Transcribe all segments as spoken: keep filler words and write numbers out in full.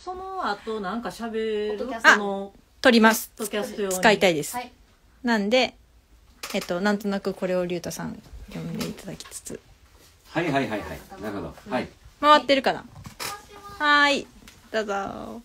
その後なんか喋るあの撮ります。 ポッドキャスト用に使いたいです、 はい、 なんでえっとなんとなくこれを龍太さん読んでいただきつつ、 はいはいはいはい、なるほど、はい、 回ってるかな。はーい、どうぞ。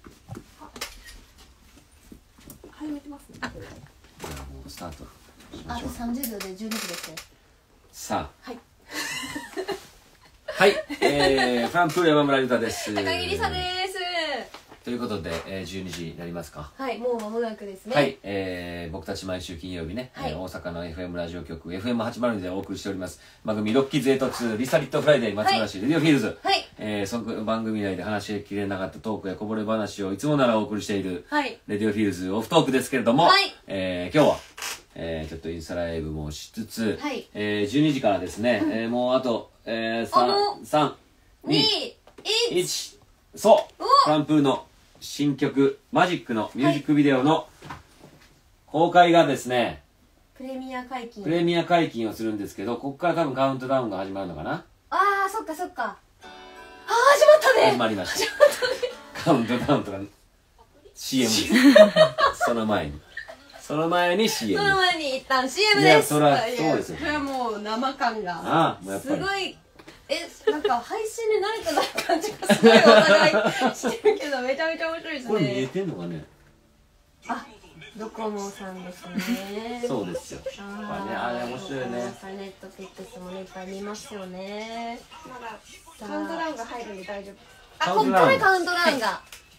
始めてますね。 じゃあもうスタートしまあとしょう。 さんじゅうびょうでじゅうにふですね。 さあはい。 はい、えー、フランプール山村龍太です。 高木りさです。 ということで、えー、じゅうにじになりますか。 はい、もう間もなくですね。 はい、えー、僕たち毎週金曜日ね、 はい、 えー、大阪の エフエム ラジオ局 エフエムはちまるに でお送りしております番組ロッキーズエイトツーリサリットフライデー松村市レディオフィールズ、 はい、 えー、その番組内で話しきれなかったトークやこぼれ話をいつもならお送りしている、 はい、 レディオフィールズオフトークですけれども、 はい、 えー、今日は、えー、ちょっとインスタライブもしつつ、 はい、 えー、じゅうにじからですね、うん、えー、もうあと、えー、さん、さん、に、いち、そうフランプールの新曲マジックのミュージックビデオの公開がですね、 プレミア解禁プレミア解禁をするんですけど、ここから多分カウントダウンが始まるのかな。 あー、そっかそっか。あー、始まったね。 始まりました。カウントダウンとか シーエム ですその前にその前に シーエムその前に一旦 シーエムいです。 やそれはそうですよ。 それはもう生感がああ、もうやっぱりすごい。え、なんか配信で慣れてない感じがすごいお互いしてるけど、めちゃめちゃ面白いですね。 これ見えてんのかね。 あ、ドコモさんですね。 そうですよ。あれ、あれ面白いね。 ネットフリックスもね、いっぱい見ますよね。 まだカウントダウンが入るんで大丈夫。 あ、こっからカウントダウンが。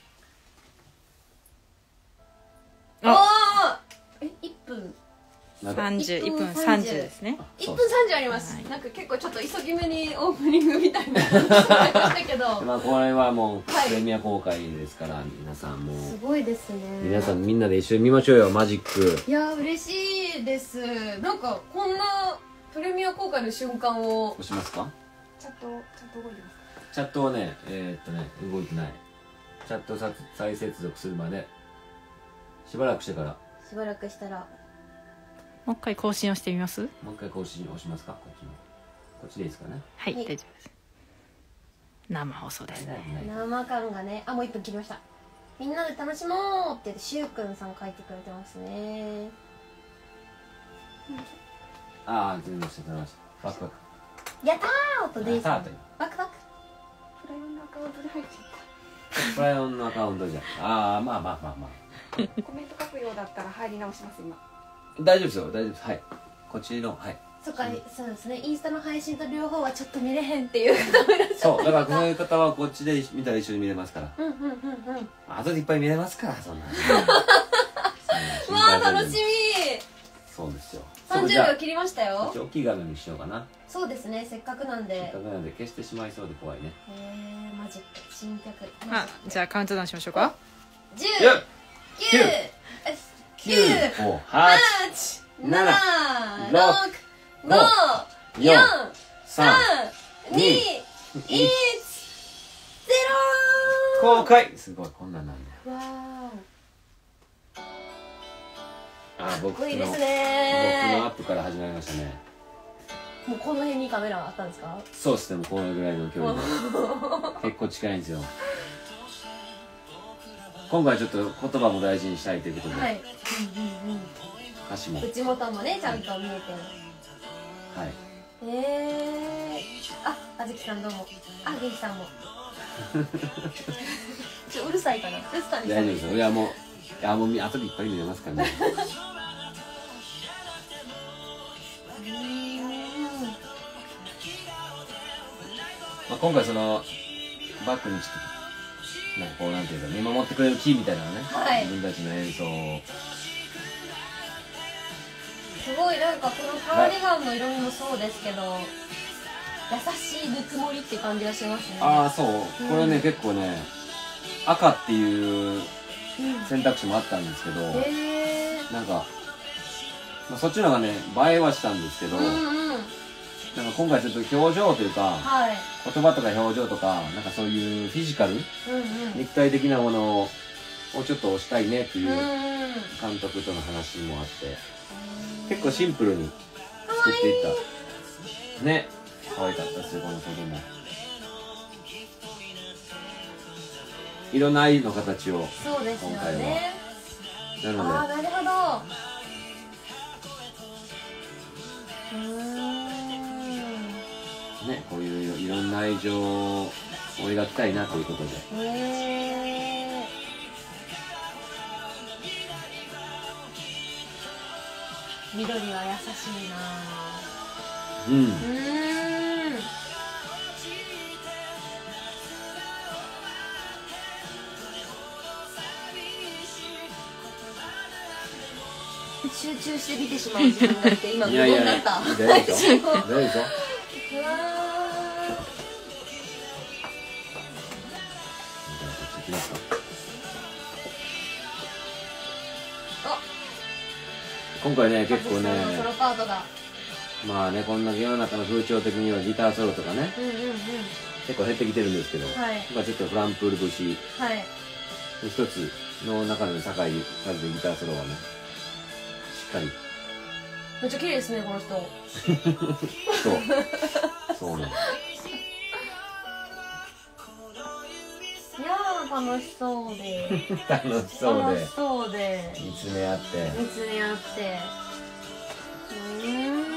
おお。え、いっぷん。 さんじゅう、いっぷんさんじゅうですね。 いっぷんさんじゅうあります。なんか結構ちょっと急ぎ目にオープニングみたいな感じだけど。 まあこれはもうプレミア公開ですから、皆さんもすごいですね。 皆さんみんなで一緒に見ましょうよ、マジック。 いや嬉しいです。なんかこんなプレミア公開の瞬間を押しますか。 チャットチャット動いてますか。 チャットはね、えー、っとね動いてない。チャットさ再接続するまでしばらくしてから。 しばらくしたらもう一回更新をしてみます。 もう一回更新押しますか。こっちのこっちでいいですかね。 はい、 はい、 大丈夫です。生放送ですね。 生感がね、あ、もういっぷん切りました。みんなで楽しもうって言ってしゅうくんさん書いてくれてますね。 ああ、全然してくれました。バックバック。 やったーとデイさん。 やったーとバックバック。 プライオンのアカウントで入っちゃっプライオンのアカウントじゃああ、まあまあまあまあた。コメント書くようだったら入り直します今。 大丈夫ですよ、大丈夫です。はい、こっちの、はい。 そっか、そうですね。インスタの配信と両方はちょっと見れへんっていう方もいらっしゃった。 そう、だからそういう方はこっちで見たら一緒に見れますから。 うんうんうんうん。 あとでいっぱい見れますから、そんな。 わあ、楽しみ。 そうですよ。 さんじゅうびょう切りましたよ。 大きい画面にしようかな。 そうですね、せっかくなんで。 せっかくなんで消してしまいそうで怖いね。 へえ、マジック新曲。 あ、じゃあカウントダウンしましょうか。 じゅう、きゅう、きゅう、はち、なな、ろく、ご、よん、さん、に、いち、ゼロ。 公開。すごい、こんなんなんだよ。 わー。 あ、僕のかっこいいですね。 僕のアップから始まりましたね。 もうこの辺にカメラあったんですか？ そうですね、もうこのぐらいの距離で結構近いんですよ。今回ちょっと言葉も大事にしたいということで、 はい、 歌詞も口元もねちゃんと見えて、 はい。 えー、あ、あずきさんどうも、あ、げいさんもちょうるさいかな、うるさい。 大丈夫ですよ。いやもう、いやもう後でいっぱい見れますからね。まあ今回そのバックにちょっとなんかこうなんていうか見守ってくれる木みたいなのね、 はい、 自分たちの演奏をすごいなんかこのカーディガンの色味もそうですけど優しいぬくもりって感じがしますね。 ああそう、うん、これね結構ね赤っていう選択肢もあったんですけど、うん、なんか、まあ、そっちの方がね映えはしたんですけど、うんうん、なんか今回ちょっと表情というか、はい、言葉とか表情とかなんかそういうフィジカル、うんうん、肉体的なものをちょっと推したいねっていう監督との話もあって、結構シンプルに作っていったね。可愛かったですよこの子供。 いろんな愛の形をそうですよ今回はね。 なのでああ、なるほど。うーん。 ね、こういういろんな愛情を描きたいなということで。 へえ。緑は優しいな。 うん。 うーん。集中して見てしまう自分がいて今無いやいや言だった。 大丈夫でしょ大丈夫でしょうわじゃあこっち行きますか。今回ねー。 結構ねソロパートだ。 まあねこんな世の中の風潮的にはギターソロとかねうんうんうん。 結構減ってきてるんですけど、 はいまあちょっとフランプール節はい。 一つの中での堺和でギターソロはねしっかりめっちゃ綺麗ですねこの人。 そうそうねいやー楽しそうで。 楽しそう楽でしそうで。 見つめ合って見つめ合って。うーん。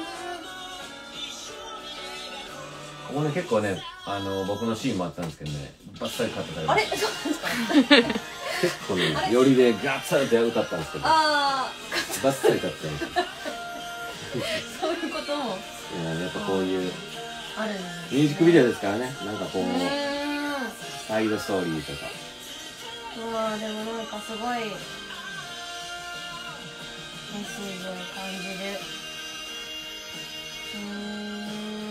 ここね結構ねあの僕のシーンもあったんですけどねバッサリカットされてあれそうですか。 結構ね寄りでガッツリと歌ったんですけどバあッサリカットされてあ、そういうこともいややっぱこういうあるんですね。 ミュージックビデオですからねなんかこううーん。 サイドストーリーとかうわーでもなんかすごいメッセージを感じる。うーん。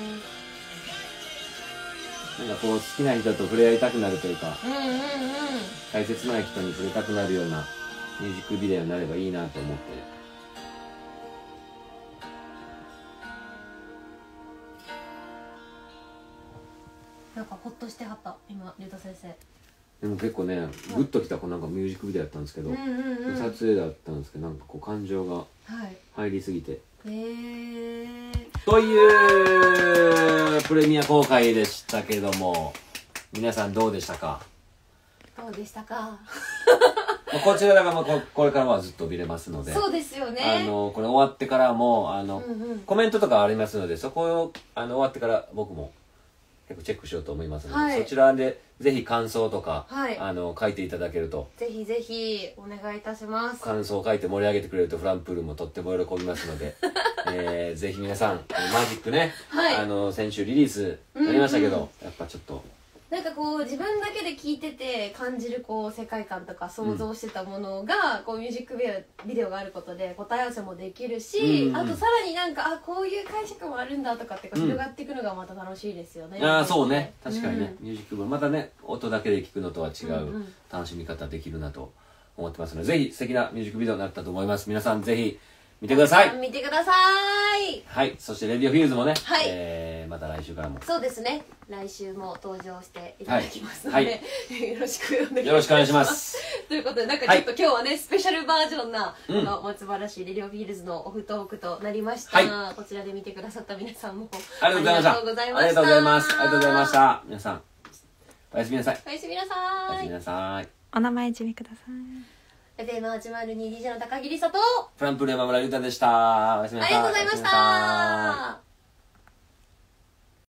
なんかこう好きな人と触れ合いたくなるというかうんうんうん。 大切な人に触れたくなるようなミュージックビデオになればいいなと思ってなんかほっとしてはった今竜太先生。 でも結構ねグッときたこうなんかミュージックビデオやったんですけど、 うんうんうん。 撮影だったんですけどなんかこう感情がはい。 入りすぎてへえ。 というプレミア公開でしたけども皆さんどうでしたか？ どうでしたか。 まあこちらだからまあここれからはずっと見れますのでそうですよね。 あのこれ終わってからもあの、 うんうん。 コメントとかありますのでそこをあの終わってから僕も結構チェックしようと思いますので、 はいそちらでぜひ感想とか、 はいあの書いていただけるとぜひぜひお願いいたします。 感想を書いて盛り上げてくれるとフランプールもとっても喜びますので、えー、ぜひ皆さんマジックね、 はいあの先週リリースやりましたけど、 うんうんやっぱちょっとなんかこう自分だけで聞いてて感じるこう世界観とか想像してたものが、こうミュージックビデオビデオがあることで答え合わせもできるし、 うんうんあとさらになんかあこういう解釈もあるんだとかってこううん広がっていくのがまた楽しいですよね。 ああそうね確かにね、 うんミュージックもまたね音だけで聞くのとは違うんううん楽しみ方できるなと思ってますので、ぜひ素敵なミュージックビデオになったと思います。皆さんぜひ見てください。 見てください。 はいそしてレディオフィールズもね、 はいえーまた来週からもそうですね、来週も登場していただきますので、 はいよろしくお願いします。 よろしくお願いしますということでなんかちょっと今日はね、スペシャルバージョンな、 うんこの松原市レディオフィールズのオフトークとなりました、 はこちらで見てくださった皆さんもありがとうございましたありがとうございました。 ありがとうございますありがとうございました。皆さんおやすみなさい。 おやすみなさい。 おやすみなさい。 お名前準備ください。 エフエムはちまるにディージェー の高木梨沙とフランプール山村優太でした。おやすみなさい。 ありがとうございましおやすみなさい。 た。